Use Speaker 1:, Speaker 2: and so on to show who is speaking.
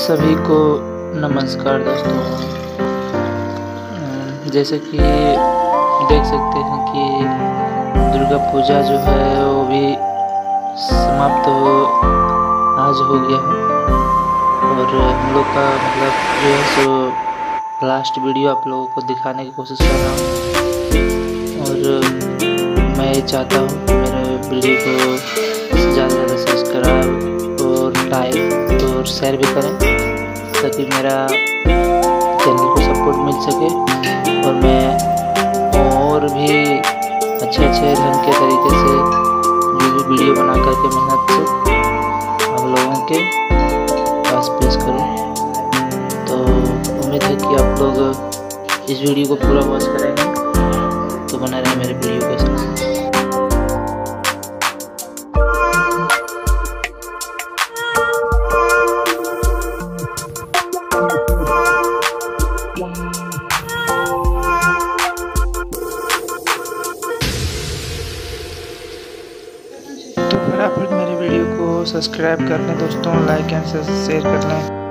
Speaker 1: सभी को नमस्कार दोस्तों। जैसे कि देख सकते हैं कि दुर्गा पूजा जो है वो भी समाप्त आज हो गया है और हम लोग का मतलब जो है सो लास्ट वीडियो आप लोगों को दिखाने की कोशिश कर रहा हूँ। और मैं ये चाहता हूँ कि मेरे वीडियो को ज़्यादा से ज़्यादा सब्सक्राइब और लाइक और शेयर भी करें ताकि मेरा चैनल को सपोर्ट मिल सके और मैं और भी अच्छे ढंग के तरीके से जो भी वीडियो बना करके मेहनत से आप लोगों के पास पेश करूं। तो उम्मीद है कि आप लोग इस वीडियो को पूरा वॉच करेंगे, तो बना रहे मेरे वीडियो के साथ। तो फटाफट मेरे वीडियो को सब्सक्राइब कर लें दोस्तों, लाइक एंड शेयर कर लें।